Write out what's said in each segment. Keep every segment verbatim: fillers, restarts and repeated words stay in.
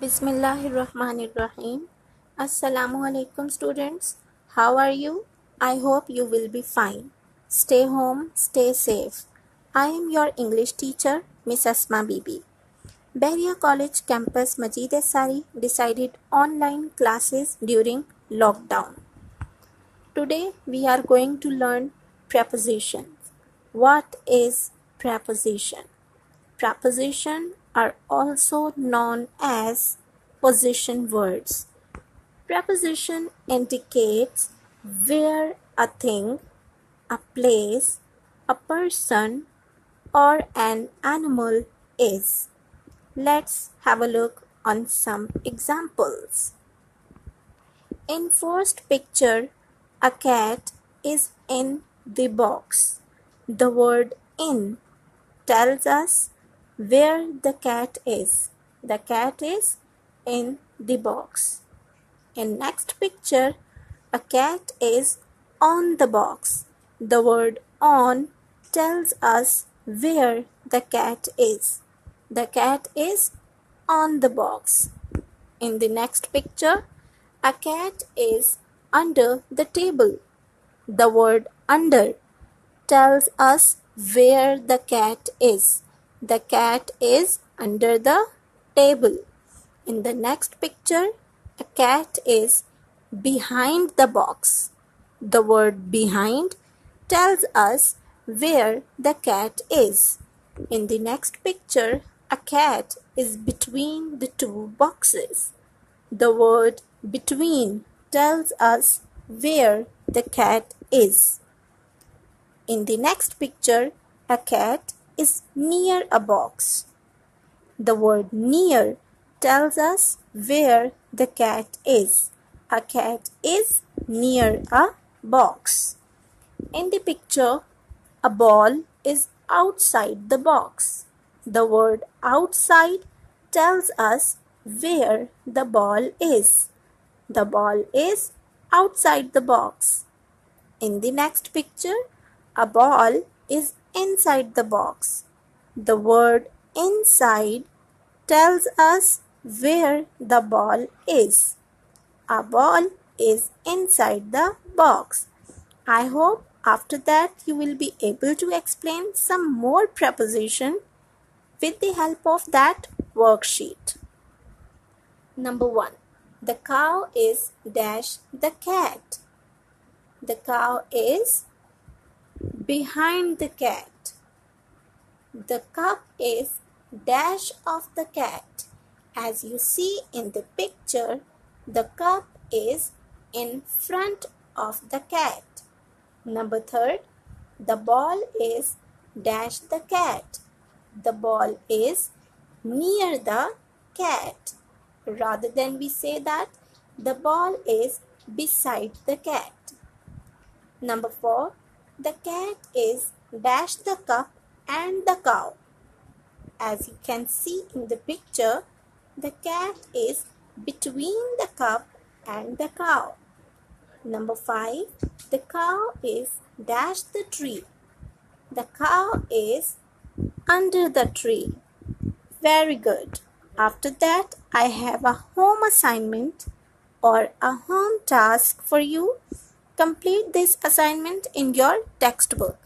Bismillahirrahmanirrahim. Assalamu alaikum students. How are you? I hope you will be fine. Stay home, stay safe. I am your English teacher, Miss Asma Bibi. Bahria College campus Majid Sari decided online classes during lockdown. Today we are going to learn prepositions. What is preposition? Prepositions are also known as position words. Preposition indicates where a thing, a place, a person, or an animal is. Let's have a look on some examples. In first picture, a cat is in the box. The word in tells us where the cat is. The cat is in the box. In next picture, a cat is on the box. The word on tells us where the cat is. The cat is on the box. In the next picture, a cat is under the table. The word under tells us where the cat is. The cat is under the table. In the next picture, a cat is behind the box. The word behind tells us where the cat is. In the next picture, a cat is between the two boxes. The word between tells us where the cat is. In the next picture, a cat is near a box. The word near tells us where the cat is. A cat is near a box. In the picture, a ball is outside the box. The word outside tells us where the ball is. The ball is outside the box. In the next picture, a ball is inside the box. The word inside tells us where the ball is. A ball is inside the box. I hope after that you will be able to explain some more preposition with the help of that worksheet. Number one. The cow is dash the cat. The cow is behind the cat. The cup is dash of the cat. As you see in the picture, the cup is in front of the cat. Number third, the ball is dash the cat. The ball is near the cat. Rather than we say that the ball is beside the cat. Number four, the cat is dash the cup and the cow. As you can see in the picture, the cat is between the cup and the cow. Number five, the cow is dash the tree. The cow is under the tree. Very good. After that, I have a home assignment or a home task for you. Complete this assignment in your textbook.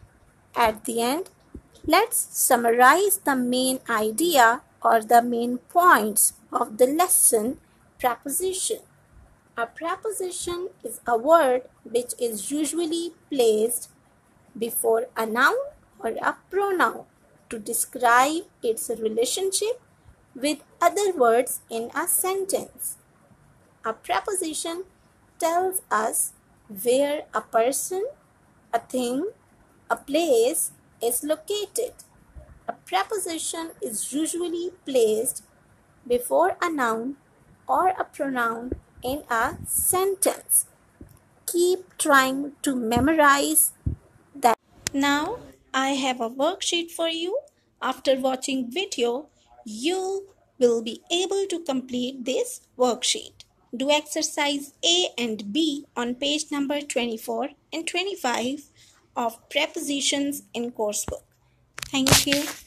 At the end, let's summarize the main idea or the main points of the lesson preposition. A preposition is a word which is usually placed before a noun or a pronoun to describe its relationship with other words in a sentence. A preposition tells us where a person, a thing, a place is located. A preposition is usually placed before a noun or a pronoun in a sentence. Keep trying to memorize that. Now I have a worksheet for you. After watching video, you will be able to complete this worksheet. Do exercise A and B on page number twenty-four and twenty-five of prepositions in coursebook. Thank you.